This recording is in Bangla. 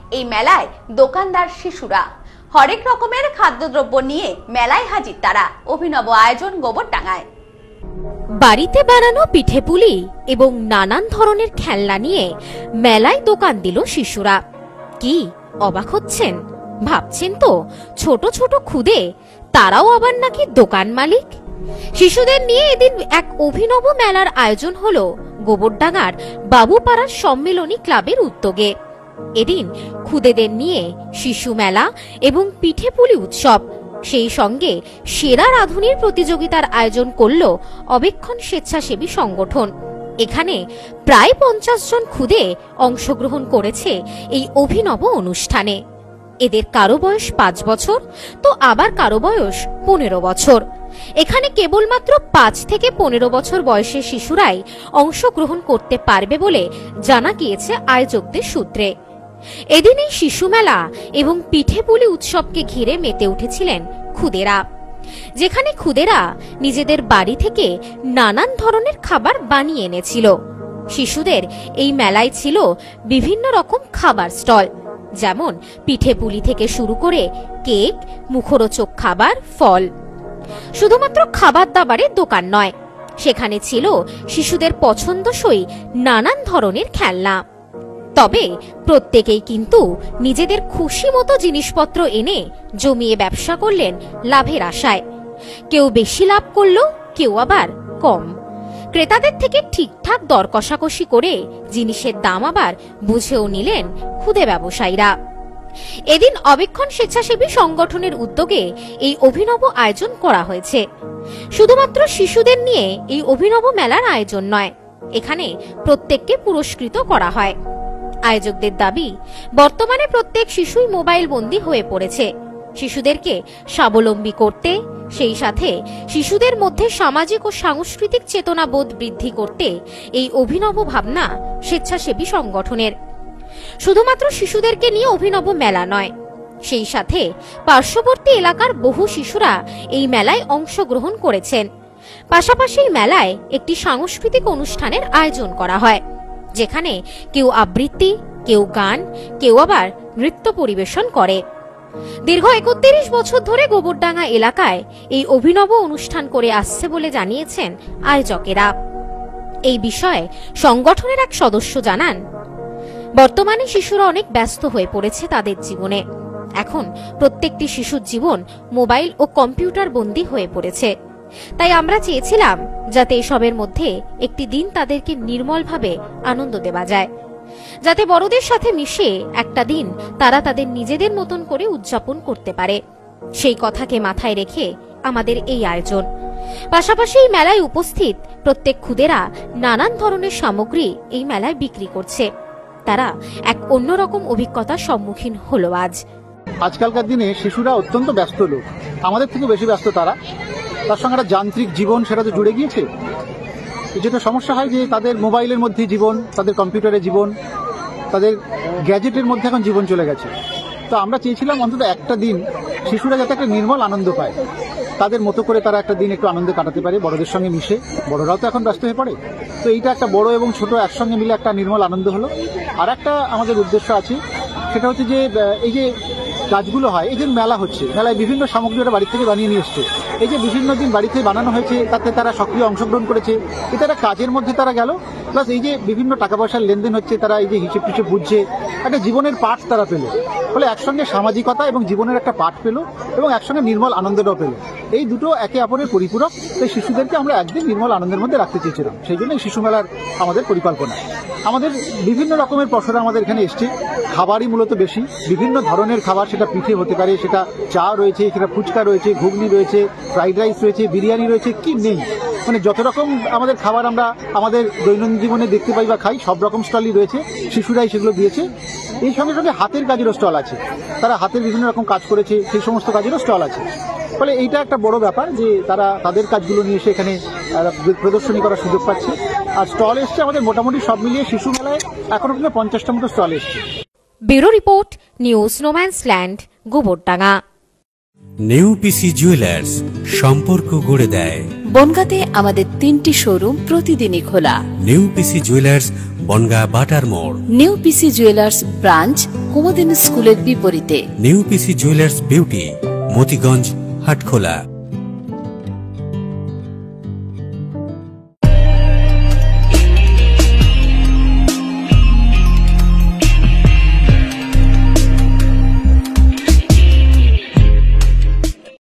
এই মেলায় দোকানদার শিশুরা হরেক রকমের খাদ্যদ্রব্য নিয়ে মেলায় হাজির তারা। অভিনব আয়োজন গোবরডাঙ্গায়। বাড়িতে বানানো পিঠেপুলি এবং নানান ধরনের খেলনা নিয়ে মেলায় দোকান দিল শিশুরা। কি অবাক হচ্ছেন? ভাবছেন তো ছোট ছোট খুদে তারাও আবার নাকি দোকান মালিক। শিশুদের নিয়ে এদিন এক অভিনব মেলার আয়োজন হলো গোবরডাঙ্গার বাবুপাড়ার সম্মেলনী ক্লাবের উদ্যোগে। এদিন খুদেদের নিয়ে শিশু মেলা এবং পিঠেপুলি উৎসব, সেই সঙ্গে সেরা রাঁধুনির প্রতিযোগিতার আয়োজন করল অবেক্ষণ স্বেচ্ছাসেবী সংগঠন। এখানে প্রায় 50 জন খুদে অংশগ্রহণ করেছে এই অভিনব অনুষ্ঠানে। এদের কারো বয়স 5 বছর তো আবার কারো বয়স 15 বছর। এখানে কেবলমাত্র 5 থেকে 15 বছর বয়সের শিশুরাই অংশগ্রহণ করতে পারবে বলে জানা গিয়েছে আয়োজকদের সূত্রে। এদিন এই শিশু মেলা এবং পিঠেপুলি উৎসবকে ঘিরে মেতে উঠেছিলেন খুদেরা, যেখানে খুদেরা নিজেদের বাড়ি থেকে নানান ধরনের খাবার বানিয়ে এনেছিল। শিশুদের এই মেলায় ছিল বিভিন্ন রকম খাবার স্টল, যেমন পিঠেপুলি থেকে শুরু করে কেক, মুখরোচক খাবার, ফল। শুধুমাত্র খাবার দাবারের দোকান নয়, সেখানে ছিল শিশুদের পছন্দসই নানান ধরনের খেলনা। তবে প্রত্যেকেই কিন্তু নিজেদের খুশি মতো জিনিসপত্র এনে জমিয়ে ব্যবসা করলেন লাভের আশায়। কেউ বেশি লাভ করলো, কেউ আবার কম। ক্রেতাদের থেকে ঠিকঠাক দর কষাকষি করে জিনিসের দাম আবার বুঝেও নিলেন খুদে ব্যবসায়ীরা। এদিন অবেক্ষণ স্বেচ্ছাসেবী সংগঠনের উদ্যোগে এই অভিনব আয়োজন করা হয়েছে। শুধুমাত্র শিশুদের নিয়ে এই অভিনব মেলার আয়োজন নয়, এখানে প্রত্যেককে পুরস্কৃত করা হয়। আয়োজকদের দাবি, বর্তমানে প্রত্যেক শিশুই মোবাইল বন্দী হয়ে পড়েছে। শিশুদেরকে স্বাবলম্বী করতে, সেই সাথে শিশুদের মধ্যে সামাজিক ও সাংস্কৃতিক চেতনাবোধ বৃদ্ধি করতে এই অভিনব ভাবনা স্বেচ্ছাসেবী সংগঠনের। শুধুমাত্র শিশুদেরকে নিয়ে অভিনব মেলা নয়, সেই সাথে পার্শ্ববর্তী এলাকার বহু শিশুরা এই মেলায় অংশগ্রহণ করেছেন। পাশাপাশি এই মেলায় একটি সাংস্কৃতিক অনুষ্ঠানের আয়োজন করা হয়, যেখানে কেউ আবৃত্তি, কেউ গান, কেউ আবার নৃত্য পরিবেশন করে। দীর্ঘ 31 বছর ধরে গোবরডাঙ্গা এলাকায় এই অভিনব অনুষ্ঠান করে আসছে বলে জানিয়েছেন আয়োজকেরা। এই বিষয়ে সংগঠনের এক সদস্য জানান, বর্তমানে শিশুরা অনেক ব্যস্ত হয়ে পড়েছে তাদের জীবনে। এখন প্রত্যেকটি শিশুর জীবন মোবাইল ও কম্পিউটার বন্দী হয়ে পড়েছে। তাই আমরা চেয়েছিলাম যাতে এসবের মধ্যে একটি দিন তাদেরকে নির্মলভাবে আনন্দ দেওয়া যায়, যাতে বড়দের সাথে মিশে একটা দিন তারা তাদের নিজেদের মতন করে উদযাপন করতে পারে। সেই কথাকে মাথায় রেখে আমাদের এই আয়োজন। পাশাপাশি এই মেলায় উপস্থিত প্রত্যেক খুদেরা নানান ধরনের সামগ্রী এই মেলায় বিক্রি করছে। তারা এক অন্যরকম অভিজ্ঞতার সম্মুখীন হলো। আজকালকার দিনে শিশুরা অত্যন্ত ব্যস্ত লোক, আমাদের থেকে বেশি ব্যস্ত তারা। তার সঙ্গে একটা যান্ত্রিক জীবন সেটা তো জুড়ে গিয়েছে। যেটা সমস্যা হয় যে তাদের মোবাইলের মধ্যে জীবন, তাদের কম্পিউটারের জীবন, তাদের গ্যাজেটের মধ্যে এখন জীবন চলে গেছে। তো আমরা চেয়েছিলাম অন্তত একটা দিন শিশুরা যাতে একটা নির্মল আনন্দ পায়, তাদের মতো করে তারা একটা দিন একটু আনন্দে কাটাতে পারে, বড়দের সঙ্গে মিশে। বড়রাও তো এখন ব্যস্ত হয়ে পড়ে, তো এইটা একটা বড় এবং ছোট একসঙ্গে মিলে একটা নির্মল আনন্দ হলো। আর একটা আমাদের উদ্দেশ্য আছে, সেটা হচ্ছে যে এই যে কাজগুলো হয়, এই যে মেলা হচ্ছে, মেলায় বিভিন্ন সামগ্রী ওরা বাড়ি থেকে বানিয়ে নিয়ে এসছে। এই যে বিভিন্ন দিন বাড়িতে বানানো হয়েছে, তাতে তারা সক্রিয় অংশগ্রহণ করেছে। এটা একটা কাজের মধ্যে তারা গেল, প্লাস এই যে বিভিন্ন টাকা পয়সার লেনদেন হচ্ছে, তারা এই যে হিসেব টিসেব বুঝছে, একটা জীবনের পাঠ তারা পেল। ফলে একসঙ্গে সামাজিকতা এবং জীবনের একটা পাঠ পেল এবং একসঙ্গে নির্মল আনন্দটাও পেল। এই দুটো একে অপরের পরিপূরক। তাই শিশুদেরকে আমরা একদিন নির্মল আনন্দের মধ্যে রাখতে চেয়েছিলাম, সেই জন্য শিশু মেলার আমাদের পরিকল্পনা। আমাদের বিভিন্ন রকমের পসরা আমাদের এখানে এসছে। খাবারই মূলত বেশি, বিভিন্ন ধরনের খাবার, সেটা পিঠে হতে পারে, সেটা চা রয়েছে, সেটা ফুচকা রয়েছে, ঘুগনি রয়েছে, ফ্রাইড রাইস রয়েছে, বিরিয়ানি রয়েছে, কি নেই মানে যত রকম আমাদের খাবার আমরা আমাদের দৈনন্দিন জীবনে দেখতে পাই বা খাই, সব রকম স্টলই রয়েছে। শিশুরাই সেগুলো দিয়েছে। এই সঙ্গে সঙ্গে হাতের কাজেরও স্টল আছে, তারা হাতের বিভিন্ন রকম কাজ করেছে, সেই সমস্ত কাজেরও স্টল আছে। ফলে এইটা একটা বড় ব্যাপার যে তারা তাদের কাজগুলো নিয়ে এসে এখানে প্রদর্শনী করার সুযোগ পাচ্ছে। আর স্টল এসছে আমাদের মোটামুটি সব মিলিয়ে শিশু মেলায় এখনো পর্যন্ত 50টা মতো স্টল এসছে। Bureau report, news No Man's Land, Gobardanga. New PC jewellers, সম্পর্ক গড়ে দেয়। বনগাঁতে আমাদের 3টি শোরুম প্রতিদিনই খোলা। নিউ পিসি জুয়েলার্স, বনগাঁ বাটার মোড়। নিউ পিসি জুয়েলার্স ব্রাঞ্চ কুমদিন স্কুলের বিপরীতে। New PC jewellers beauty, Motiganj, Hatkhola.